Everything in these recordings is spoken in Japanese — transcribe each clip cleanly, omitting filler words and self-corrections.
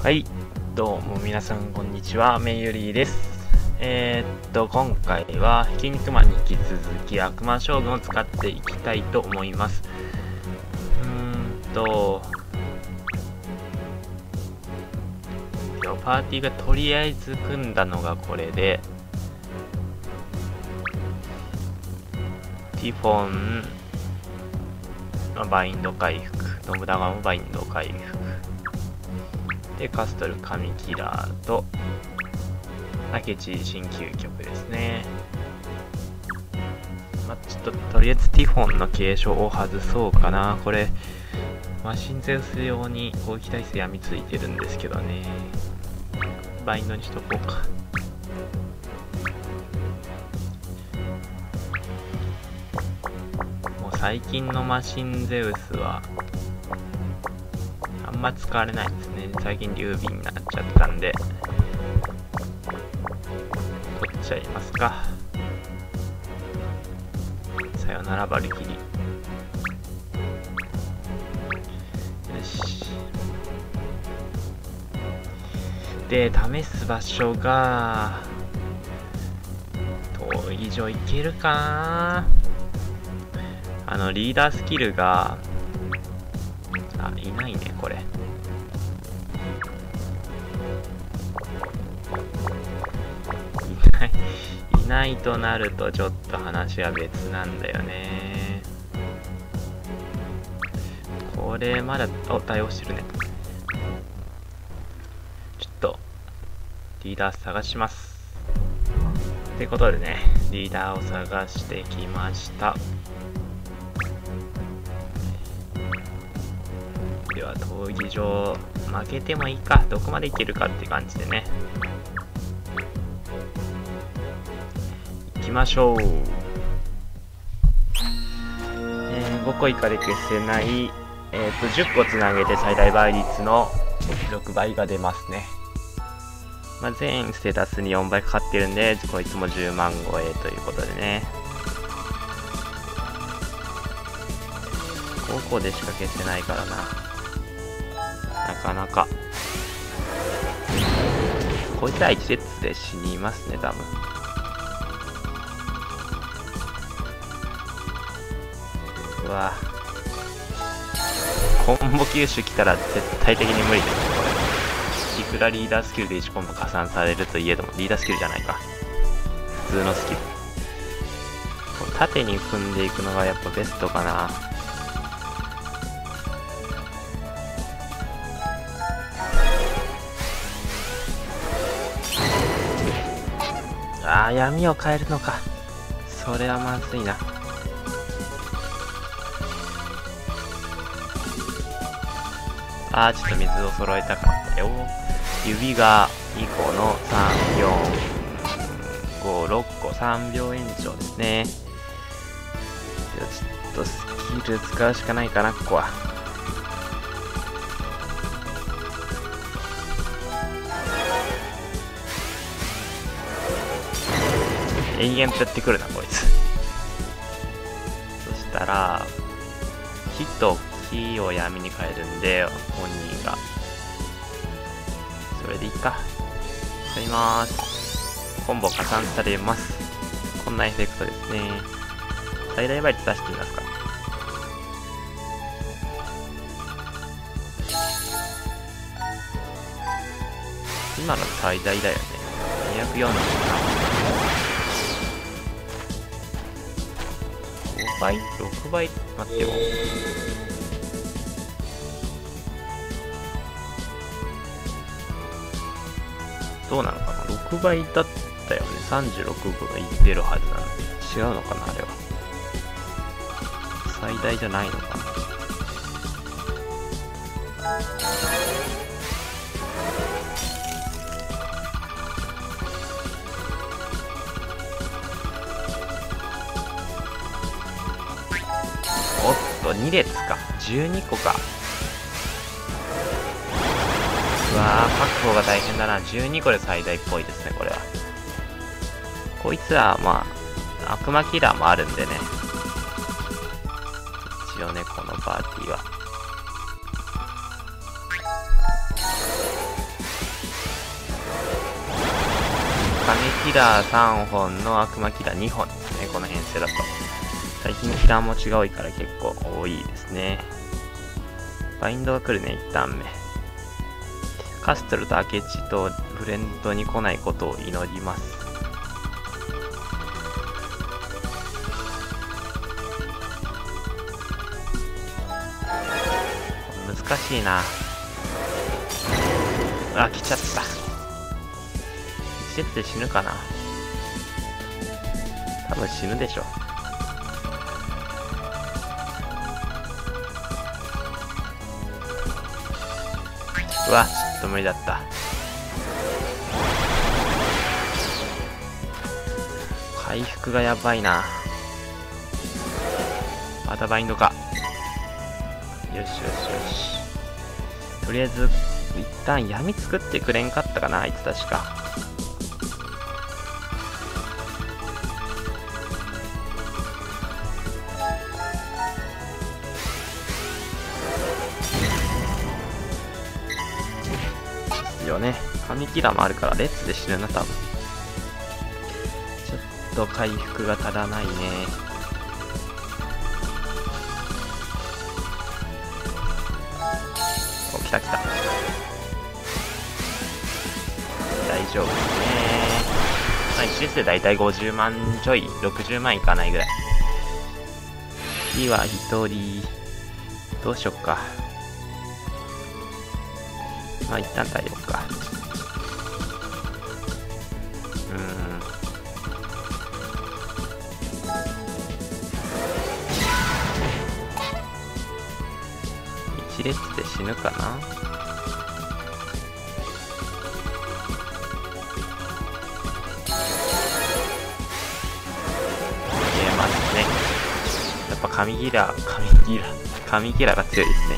はい、どうも皆さんこんにちは、メイユリーです。今回は筋肉マンに引き続き悪魔将軍を使っていきたいと思います。パーティーがとりあえず組んだのがこれで、ティフォンのバインド回復、ノブダガもバインド回復で、カストル神キラーと明智新究極ですね。ちょっととりあえずティフォンの継承を外そうかな。これマシンゼウス用に攻撃耐性闇ついてるんですけどね、バインドにしとこうか。もう最近のマシンゼウスはあんま使われないですね。最近劉備になっちゃったんで取っちゃいますか。さよならバルキリー。よし。で試す場所が闘技場いけるかな。リーダースキルがいないね。これいないとなるとちょっと話は別なんだよね。これまだ対応してるね。ちょっとリーダー探します。ってことでね、リーダーを探してきました。では闘技場負けてもいいか、どこまでいけるかって感じでね、行きましょう。5個以下で消せない、10個つなげて最大倍率の6倍が出ますね。全ステータスに4倍かかってるんで、こいつも10万超えということでね、5個でしか消せないからなかなか。こいつは1列で死にますね、多分。うわ、コンボ吸収来たら絶対的に無理ですね、これ。いくらリーダースキルで1コンボ加算されるといえども、リーダースキルじゃないか、普通のスキル。縦に組んでいくのがやっぱベストかな。闇を変えるのか。それはまずいな。ちょっと水を揃えたかったよ。指が2個の3、4、5、6個、3秒延長ですね。ちょっとスキル使うしかないかな、ここは。延々とやってくるな、こいつ。そしたら火と火を闇に変えるんで、本人がそれでいいか。使います。コンボ加算されます。こんなエフェクトですね。最大倍率出してみますか。今の最大だよね。247。6倍待ってもどうなのかな。6倍だったよね。36分がいってるはずなので、違うのかな、あれは。最大じゃないのかな。おっと2列か、12個か。うわー、確保が大変だな。12個で最大っぽいですね、これは。こいつは悪魔キラーもあるんでね、一応ね、このパーティーはキラー3本の悪魔キラー2本ですね、この編成だと。最近キラー持ちが多いから結構多いですね。バインドが来るね、1ターン目。カストルと明智とフレンドに来ないことを祈ります。難しいな。あ、来ちゃった。一列で死ぬかな。多分死ぬでしょ。うわ、ちょっと無理だった。回復がやばいな。またバインドか。よしよしよし。とりあえず一旦闇作ってくれんかったかな、あいつ確か。よね。神キラーもあるからレッツで死ぬな、多分。ちょっと回復が足らないね。お、来た来た。大丈夫ですね。まあ、1列でだいたい50万ちょい、60万いかないぐらい。次は1人。どうしよっか。まあ一旦耐えようか。一列で死ぬかな。消えますね。やっぱ神キラーが強いですね。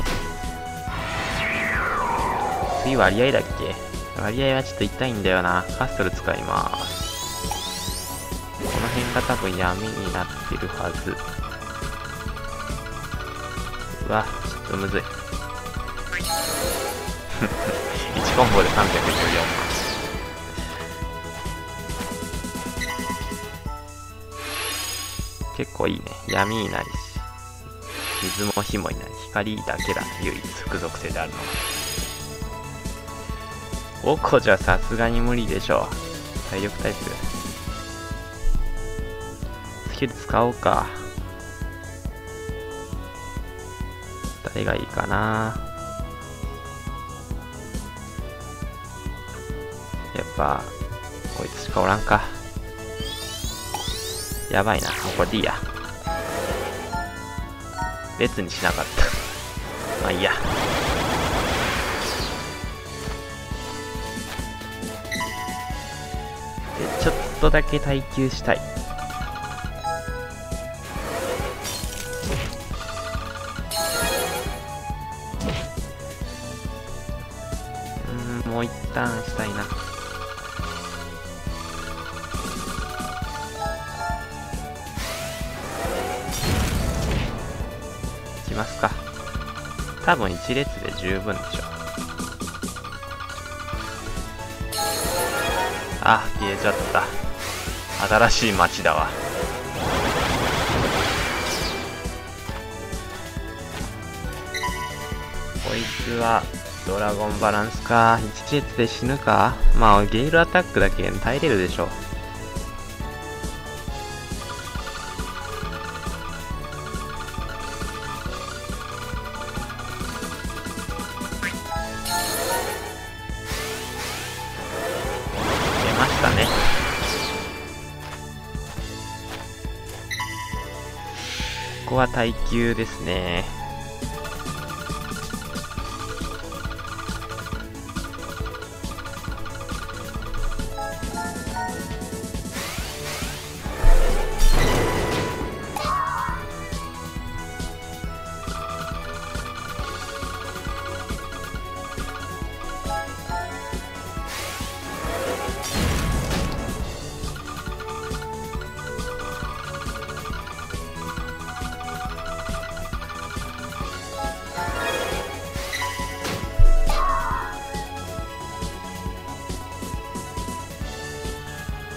次割合だっけ？割合はちょっと痛いんだよな。カストル使います。この辺が多分闇になってるはず。うわ、ちょっとむずい。1コンボで314万。結構いいね。闇になりし、水も火もいない。光だけだね、唯一副属性であるのは。おこじゃさすがに無理でしょう。体力タイプ。スキル使おうか。誰がいいかな。やっぱこいつしかおらんか。やばいな。もうこれでいいや。列にしなかった。まあいいや。ちょっとだけ耐久したい。もう一旦したいな。いきますか。多分一列で十分でしょ。あ、消えちゃった。新しい街だわ。こいつはドラゴンバランスか。一列で死ぬか。まあゲイルアタックだけ耐えれるでしょ。ね、ここは耐久ですね。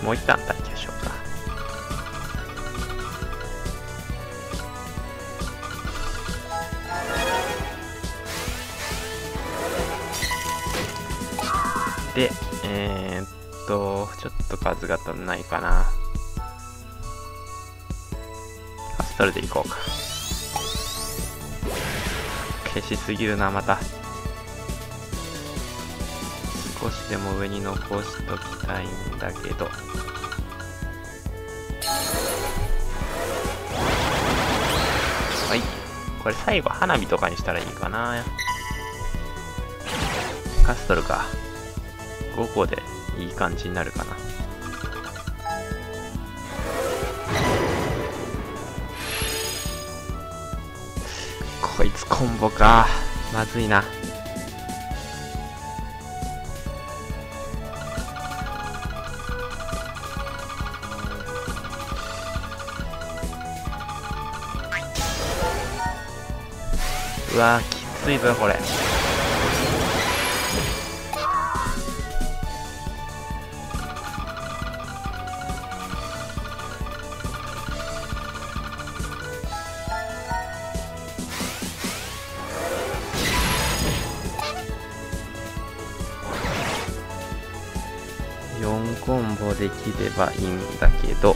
もう一旦待機しようか。で、ちょっと数が足んないかな。カストルでいこうか。消しすぎるな、また。少しでも上に残しときたいんだけど。はい。これ最後花火とかにしたらいいかな。カストルか。5個でいい感じになるかな。こいつコンボか。まずいな。うわー、きついぞこれ。4コンボできればいいんだけど、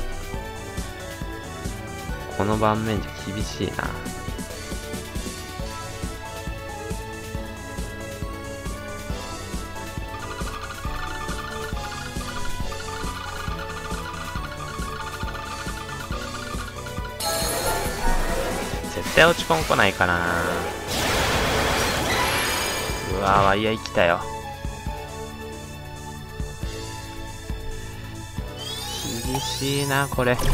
この盤面じゃ厳しいな。絶対落ち込ん来ないかな。うわー、割合来たよ。厳しいなこれ。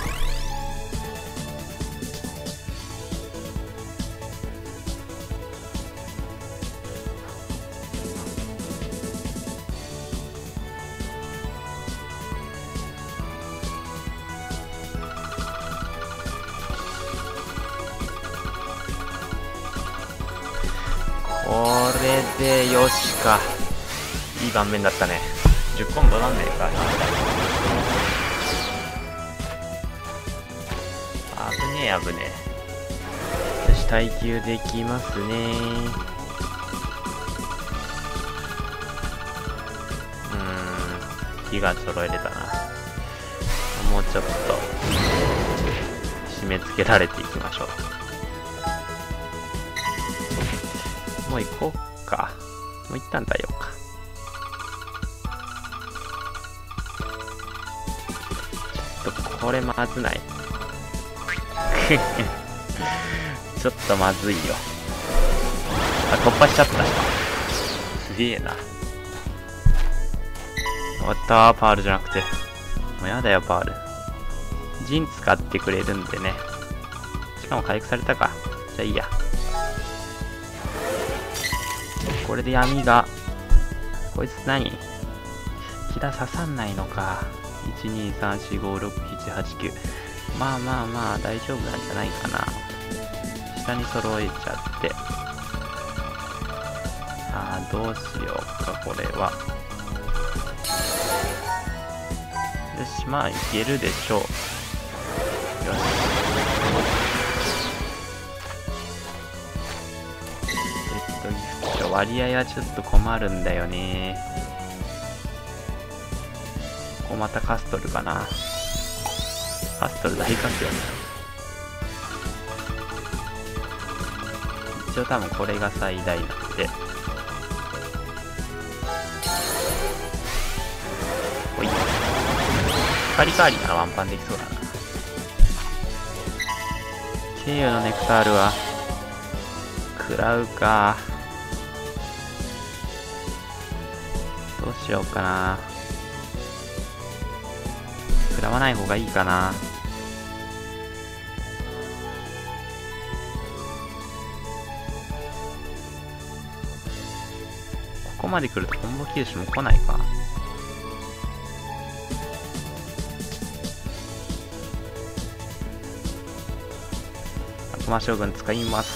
これでよしか。いい盤面だったね。10コンボなんねえか。危ねえ危ねえ。よし、耐久できますね。火が揃えれたな。もうちょっと締め付けられていきましょう。もう行こうか。もう一旦耐えようか。ちょっとこれまずない。ちょっとまずいよ。あ、突破しちゃった。すげえな。終わったー、パールじゃなくて。もうやだよ、パール。ジン使ってくれるんでね。しかも回復されたか。じゃあいいや。これで闇が。こいつ何？キラ刺さんないのか。1、2、3、4、5、6、7、8、9。まあまあまあ、大丈夫なんじゃないかな。下に揃えちゃって。ああ、どうしようか、これは。よし、まあ、いけるでしょう。よし。割合はちょっと困るんだよね。ここまたカストルかな。カストル大活用。一応多分これが最大なんで。ほい。光代わりならワンパンできそうだな。経由のネクタールは食らうか。どうしようかな。食らわない方がいいかな。ここまで来るとコンボ球種も来ないか。悪魔将軍使います。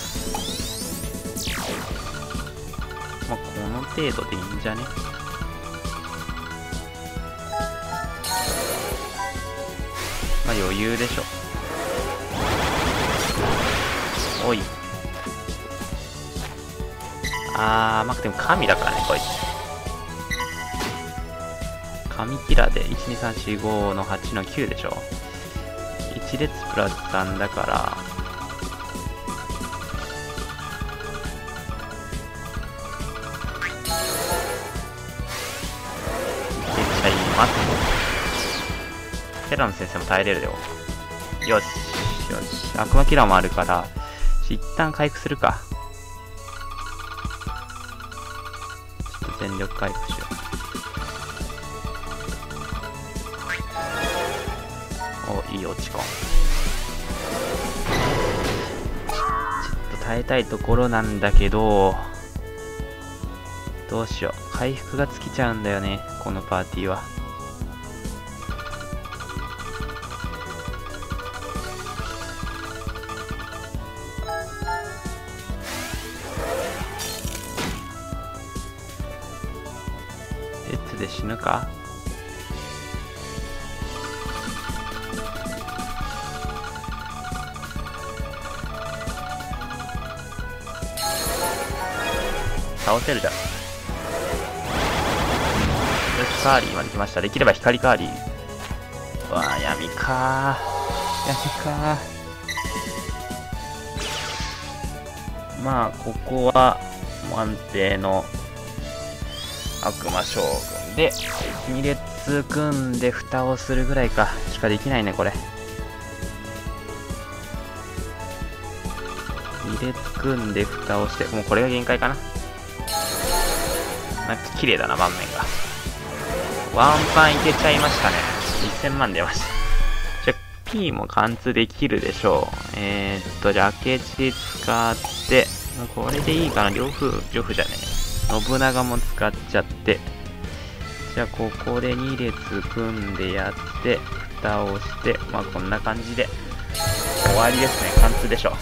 まあ、この程度でいいんじゃね。 まあ余裕でしょ。おい。まあでも神だからね、こいつ。神キラーで、12345の8の9でしょ。1列プラス3だから、いけちゃいます。テラの先生も耐えれるよ。よし、よし。悪魔キラーもあるから、一旦回復するか。ちょっと全力回復しよう。お、いい落ち込ん。ちょっと耐えたいところなんだけど、どうしよう。回復が尽きちゃうんだよね、このパーティーは。列で死ぬか？倒せるじゃん。よし、カーリーまで来ました。できれば光カーリー。うわー、闇かー。闇かー。まあ、ここは、安定の悪魔将軍で、2列組んで蓋をするぐらいか。しかできないね、これ。2列組んで蓋をして、もうこれが限界かな。なんか綺麗だな、盤面が。ワンパンいけちゃいましたね。1000万出ました。じゃ、P も貫通できるでしょう。じゃあ、明智使って、これでいいかな。呂布じゃねえ。信長も使っちゃって。じゃあ、ここで2列組んでやって、蓋をして、まあ、こんな感じで、終わりですね。貫通でしょう。はい。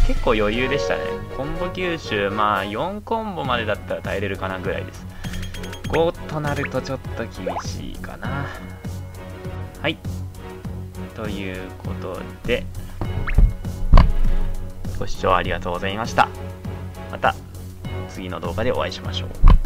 結構余裕でしたね。コンボ吸収、まあ4コンボまでだったら耐えれるかなぐらいです。5となるとちょっと厳しいかな。はい。ということで、ご視聴ありがとうございました。また次の動画でお会いしましょう。